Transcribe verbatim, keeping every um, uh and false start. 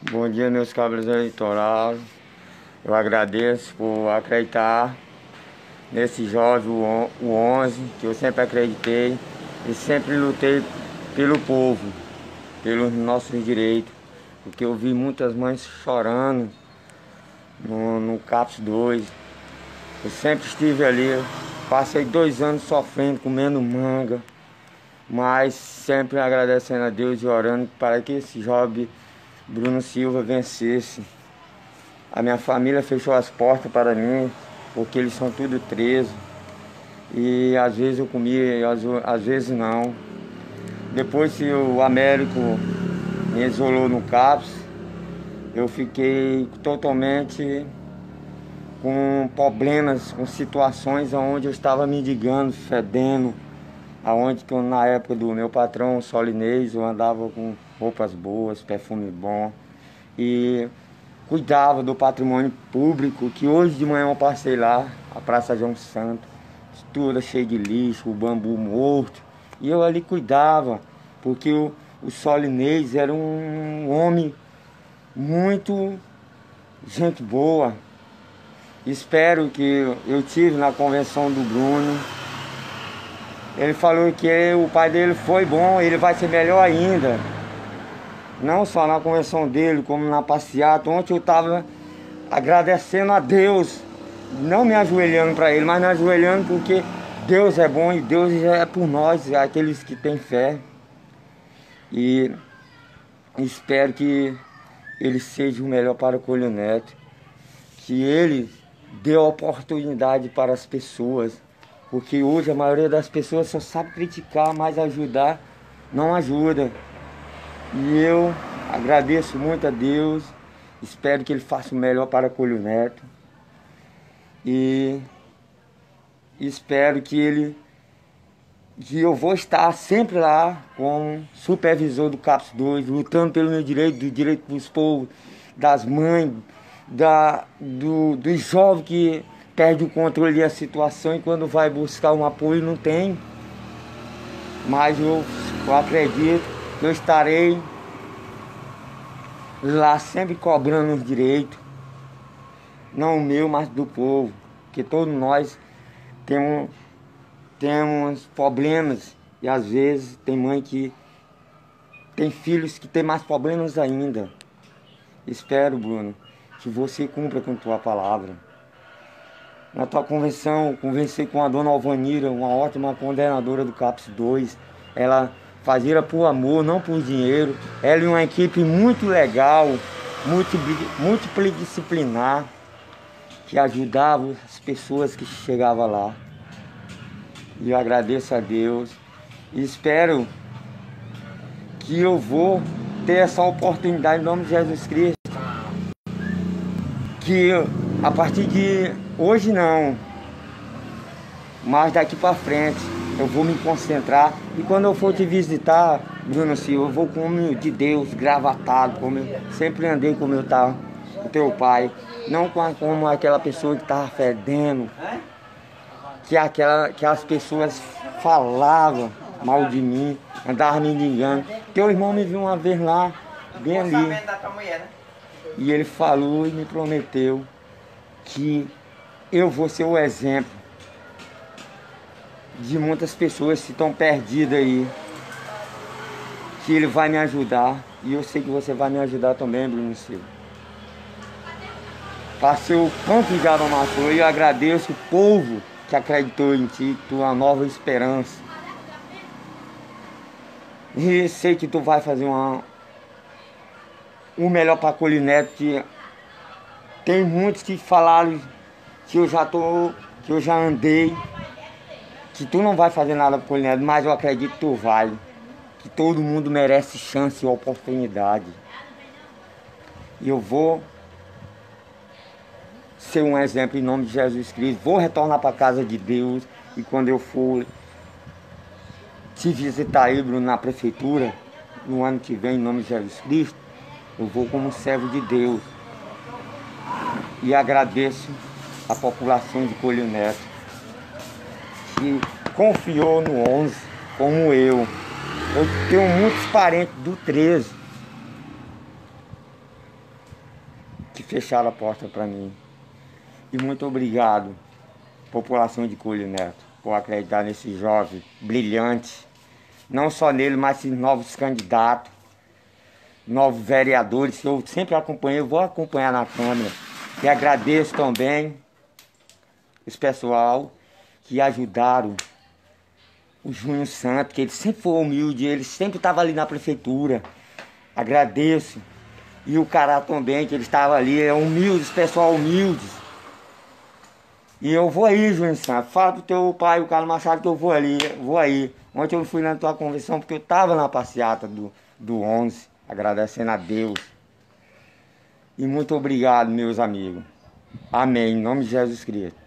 Bom dia, meus cabras eleitorais. Eu agradeço por acreditar nesse jovem, o on- o onze, que eu sempre acreditei e sempre lutei pelo povo, pelos nossos direitos, porque eu vi muitas mães chorando no, no CAPS dois. Eu sempre estive ali, passei dois anos sofrendo, comendo manga, mas sempre agradecendo a Deus e orando para que esse jovem Bruno Silva vencesse. A minha família fechou as portas para mim, porque eles são tudo presos. E às vezes eu comia, e às, às vezes não. Depois que o Américo me isolou no CAPS, eu fiquei totalmente com problemas, com situações onde eu estava mendigando, fedendo. Aonde que eu, na época do meu patrão, Solinês, eu andava com roupas boas, perfume bom. E cuidava do patrimônio público, que hoje de manhã eu passei lá, a Praça João Santo, toda cheia de lixo, o bambu morto, e eu ali cuidava, porque o, o Solinês era um homem muito gente boa. Espero que eu tive na convenção do Bruno. Ele falou que o pai dele foi bom, ele vai ser melhor ainda. Não só na convenção dele, como na passeata. Ontem eu estava agradecendo a Deus, não me ajoelhando para ele, mas me ajoelhando porque Deus é bom e Deus é por nós, é aqueles que têm fé. E espero que ele seja o melhor para o Coelho Neto, que ele dê oportunidade para as pessoas, porque hoje a maioria das pessoas só sabe criticar, mas ajudar não ajuda. E eu agradeço muito a Deus, espero que ele faça o melhor para Coelho Neto. E espero que ele, que eu vou estar sempre lá como supervisor do CAPS dois, lutando pelo meu direito, do direito dos povos, das mães, da, do, dos jovens que perdem o controle da situação e quando vai buscar um apoio não tem. Mas eu, eu acredito que eu estarei lá sempre cobrando os direitos, não o meu, mas do povo, que todos nós temos, temos problemas e às vezes tem mãe que tem filhos que tem mais problemas ainda. Espero, Bruno, que você cumpra com tua palavra. Na tua convenção, conversei com a dona Alvanira, uma ótima coordenadora do CAPS dois. Ela fazia por amor, não por dinheiro. Ela e uma equipe muito legal, multidisciplinar, que ajudava as pessoas que chegavam lá. E eu agradeço a Deus e espero que eu vou ter essa oportunidade em nome de Jesus Cristo. Que eu, a partir de hoje não, mas daqui para frente eu vou me concentrar. E quando eu for te visitar, Bruno Silva, eu vou como de Deus, gravatado, como eu sempre andei como eu estava com teu pai. Não como aquela pessoa que estava fedendo, que, aquela, que as pessoas falavam mal de mim, andavam me ligando. Teu irmão me viu uma vez lá, bem ali. E ele falou e me prometeu que eu vou ser o exemplo de muitas pessoas que estão perdidas aí. Que ele vai me ajudar. E eu sei que você vai me ajudar também, Bruno Silva. Passei o campo de Aramaçu e eu agradeço o povo que acreditou em ti, tua nova esperança. E sei que tu vai fazer uma, o melhor para Coelho Neto, que tem muitos que falaram que eu já tô, que eu já andei, que tu não vai fazer nada para Coelho Neto, mas eu acredito que tu vai. Que todo mundo merece chance e oportunidade. E eu vou ser um exemplo em nome de Jesus Cristo. Vou retornar para a casa de Deus. E quando eu for te visitar aí, Bruno, na prefeitura, no ano que vem, em nome de Jesus Cristo, eu vou como servo de Deus. E agradeço a população de Coelho Neto, que confiou no onze, como eu. Eu tenho muitos parentes do treze. que fecharam a porta para mim. E muito obrigado, população de Coelho Neto, por acreditar nesse jovem brilhante. Não só nele, mas em novos candidatos, novos vereadores, que eu sempre acompanhei, eu vou acompanhar na Câmara. E agradeço também os pessoal que ajudaram o Júnior Santos, que ele sempre foi humilde, ele sempre estava ali na prefeitura. Agradeço. E o Cará também, que ele estava ali, é humilde, pessoal humilde. E eu vou aí, Júnior Santos. Fala pro teu pai, o Carlos Machado, que eu vou ali, vou aí. Ontem eu não fui na tua convenção porque eu estava na passeata do, do onze, agradecendo a Deus. E muito obrigado, meus amigos. Amém, em nome de Jesus Cristo.